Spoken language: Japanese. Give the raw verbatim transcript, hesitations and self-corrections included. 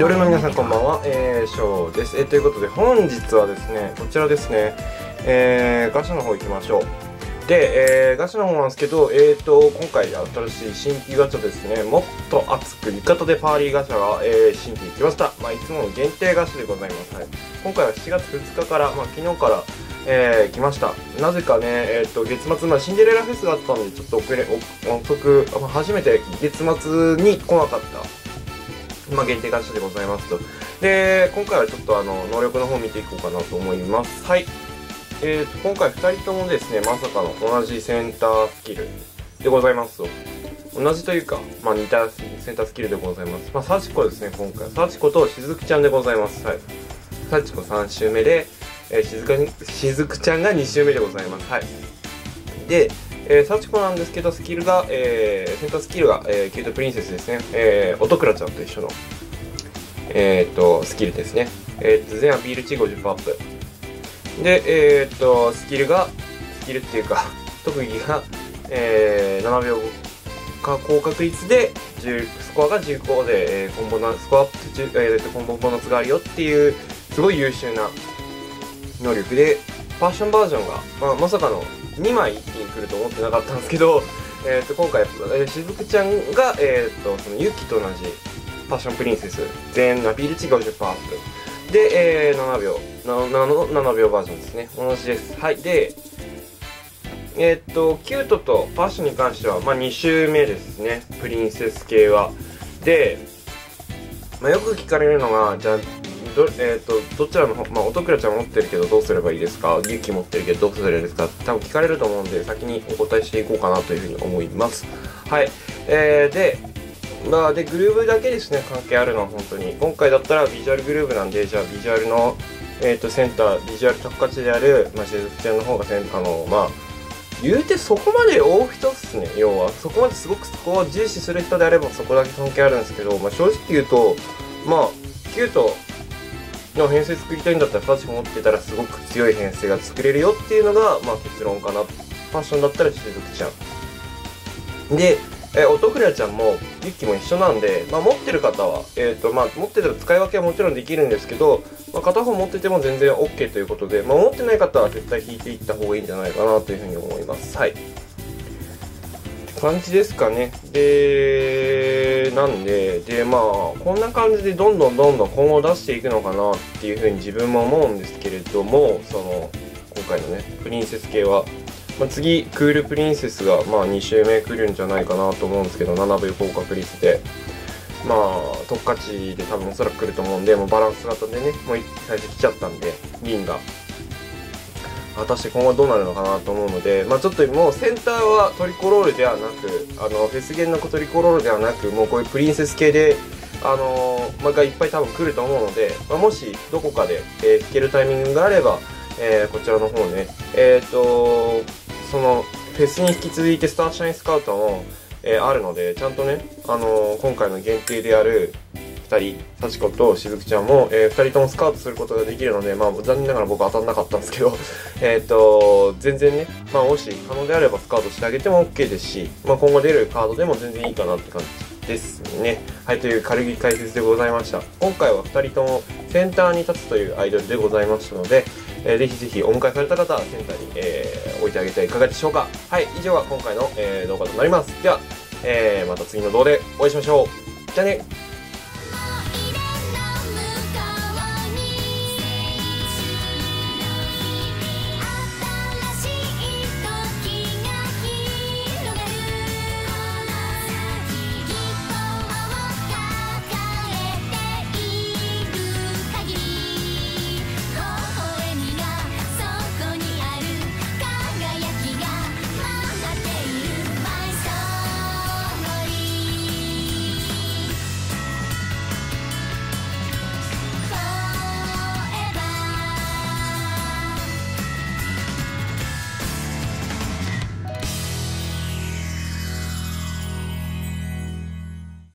ドルの皆さんこんばんは、えー、ショウです。えー、ということで本日はですね、こちらですね、えー、ガシャの方行きましょう。で、えー、ガシャの方なんですけど、えーと、今回新しい新規ガチャですね、もっと熱く浴衣でパーリーガチャが、えー、新規に来ました。まあ、いつもの限定ガチャでございます。はい、今回はしちがつふつかから、まあ、昨日から、えー、来ました。なぜかね、えーと、月末、まあ、シンデレラフェスがあったんで、ちょっと遅れ、遅く、まあ、初めて月末に来なかった。まあ、限定ガチャでございますと。で、今回はちょっとあの、能力の方見ていこうかなと思います。はい。えーと、今回ふたりともですね、まさかの同じセンタースキルでございますと。同じというか、まあ似たセンタースキルでございます。まあ、サチコですね、今回。サチコとしずくちゃんでございます。はい。サチコさん周目で、えー、しずかに、しずくちゃんがに周目でございます。はい。で、えー、サチコなんですけど、スキルが、えー、センタースキルが、えー、キュートプリンセスですね。えー、音倉ちゃんと一緒の、えー、っと、スキルですね。えー、っと、全アピール値 ごじゅっパーセント アップ。で、えー、っと、スキルが、スキルっていうか、特技が、えー、ななびょうか高確率で、じゅうスコアがじゅうごで、えー、コンボナ、スコアアップ、えー、っと、コンボボーナスがあるよっていう、すごい優秀な能力で、ファッションバージョンが、まあ、まさかの、にまい一気に来ると思ってなかったんですけど、えー、と今回、えー、しずくちゃんが、えー、とそのユキと同じファッションプリンセス全アピール値 ごじゅっパーセント アップで、えー、ななびょうななのななびょうバージョンですね。同じです。はい。で、えっ、ー、とキュートとファッションに関しては、まあ、に周目ですね、プリンセス系は。で、まあ、よく聞かれるのが、じゃあど, えー、とどちらの方、まあ、音倉ちゃん持ってるけどどうすればいいですか、ユキ持ってるけどどうすればいいですか、多分聞かれると思うんで先にお答えしていこうかなというふうに思います。はい。えー、で、まあ、でグルーブだけですね、関係あるのは本当に今回だったらビジュアルグルーブなんで、じゃあビジュアルの、えー、とセンタービジュアル特化値である、まあ、しずくちゃんの方がセンあのまあ言うてそこまで大人っすね。要はそこまですごくそこを重視する人であればそこだけ関係あるんですけど、まあ、正直言うとまあキュートの編成作りたいんだったらファッション持ってたらすごく強い編成が作れるよっていうのが、まあ、結論かな。ファッションだったらしずくちゃんで、えー、音倉ちゃんもユッキも一緒なんで、まあ、持ってる方は、えーとまあ、持ってたら使い分けはもちろんできるんですけど、まあ、片方持ってても全然 OK ということで、まあ、持ってない方は絶対引いていった方がいいんじゃないかなというふうに思います。はい。感じですかね。で、なんで、で、まあ、こんな感じでどんどんどんどん今後出していくのかなっていうふうに自分も思うんですけれども、その、今回のね、プリンセス系は、まあ、次、クールプリンセスが、まあ、に周目来るんじゃないかなと思うんですけど、ななびょう高確率で、まあ、特価値で多分おそらく来ると思うんで、もうバランス型でね、もう最初来ちゃったんで、銀が。果たして今後どうなるのかなと思うので、まあ、ちょっともうセンターはトリコロールではなく、あのフェスゲンのトリコロールではなく、もうこういうプリンセス系で、あのーまあ、がいっぱい多分来ると思うので、まあ、もしどこかで、えー、引けるタイミングがあれば、えー、こちらの方ね、えっ、ー、とそのフェスに引き続いてスターシャインスカウトも、えー、あるので、ちゃんとね、あのー、今回の限定であるふたり、サチコとしずくちゃんも、えー、ふたりともスカウトすることができるので、まあ、残念ながら僕は当たんなかったんですけど、えっと、全然ね、まあ、もし可能であればスカウトしてあげても OK ですし、まあ、今後出るカードでも全然いいかなって感じですね。はい、という軽い解説でございました。今回はふたりともセンターに立つというアイドルでございましたので、えー、ぜひぜひお迎えされた方はセンターに、えー、置いてあげていかがでしょうか。はい、以上が今回の、えー、動画となります。では、えー、また次の動画でお会いしましょう。じゃあね。